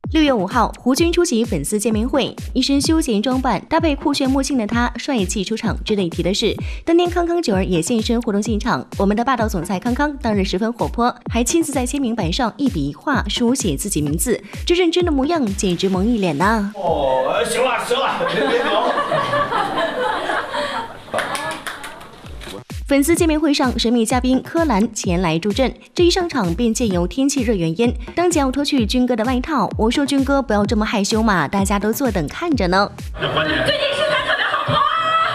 6月5号，胡军出席粉丝见面会，一身休闲装扮，搭配酷炫墨镜的他，帅气出场。值得一提的是，当天康康九儿也现身活动现场，我们的霸道总裁康康当日十分活泼，还亲自在签名板上一笔一画书写自己名字，这认真的模样简直萌一脸呐！ 哦，行了，别聊。 粉丝见面会上，神秘嘉宾柯蓝前来助阵。这一上场便借由天气热原因，当即要脱去军哥的外套。我说军哥不要这么害羞嘛，大家都坐等看着呢。 最近身材特别好哇！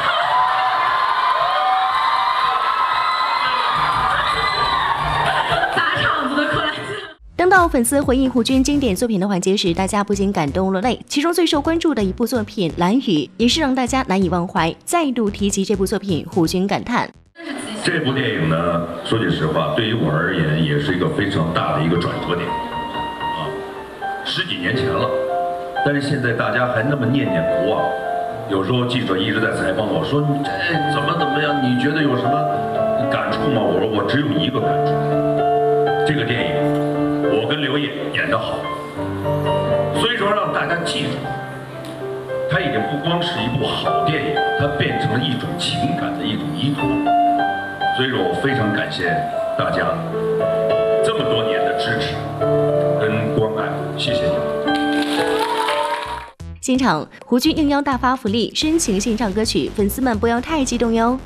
砸场子的柯蓝。 当到粉丝回忆胡军经典作品的环节时，大家不禁感动落泪。其中最受关注的一部作品《蓝雨》也是让大家难以忘怀。再度提及这部作品，胡军感叹。 这部电影呢，说句实话，对于我而言也是一个非常大的一个转折点啊，10几年前了，但是现在大家还那么念念不忘。有时候记者一直在采访我说：“这怎么样？你觉得有什么感触吗？”我说：“我只有一个感触，这个电影我跟刘烨演得好，所以说让大家记住，它已经不光是一部好电影，它变成了一种情感的一种依托。”所以说我非常感谢大家这么多年的支持跟关爱，谢谢你们。 现场，胡军应邀大发福利，深情献唱歌曲，粉丝们不要太激动哟。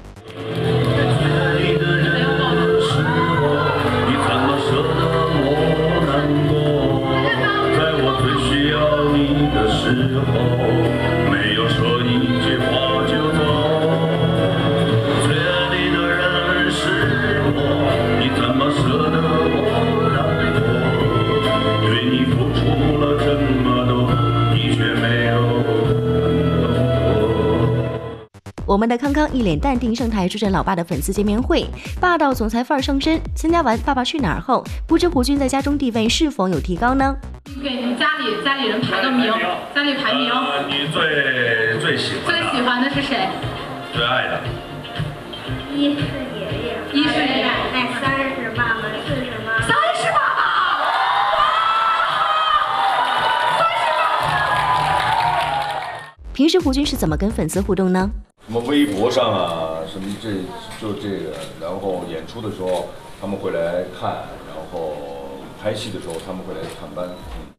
我们的康康一脸淡定上台助阵老爸的粉丝见面会，霸道总裁范儿上身。参加完《爸爸去哪儿》后，不知胡军在家中地位是否有提高呢？ 给你们家里人排个名，家里排名。 你最喜欢的是谁？ 最爱的。 一是爷爷， 一是爷爷， 哎，3是爸爸，4是妈妈。 3是爸爸。 平时胡军是怎么跟粉丝互动呢？ 什么微博上啊，什么这个，然后演出的时候他们会来看，然后拍戏的时候他们会来探班。